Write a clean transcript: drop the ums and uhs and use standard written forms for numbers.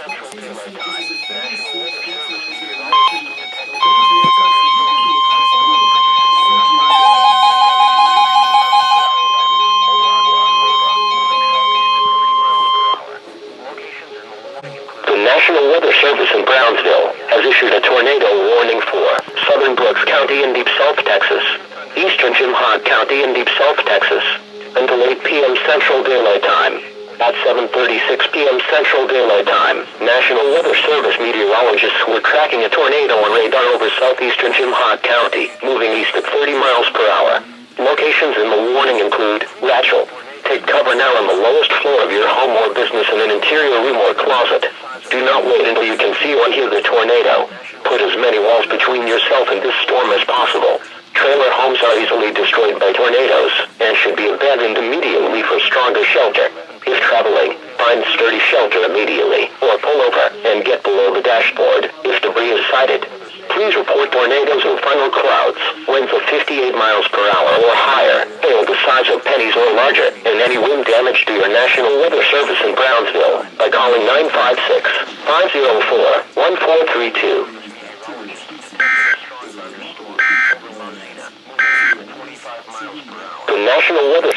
The National Weather Service in Brownsville has issued a tornado warning for southern Brooks County and deep South Texas, eastern Jim Hogg County and deep South Texas, until 8 p.m. Central Daylight Time. At 7:36 p.m. Central Daylight Time, National Weather Service meteorologists were tracking a tornado on radar over southeastern Jim Hogg County, moving east at 30 miles per hour. Locations in the warning include Rachel. Take cover now on the lowest floor of your home or business in an interior room or closet. Do not wait until you can see or hear the tornado. Put as many walls between yourself and this storm as possible. Trailer homes are easily destroyed by tornadoes and should be abandoned immediately for stronger shelter. If traveling, find sturdy shelter immediately, or pull over and get below the dashboard if debris is sighted. Please report tornadoes and funnel clouds, winds of 58 miles per hour or higher, hail the size of pennies or larger, and any wind damage to your National Weather Service in Brownsville by calling 956-504-1432. The National Weather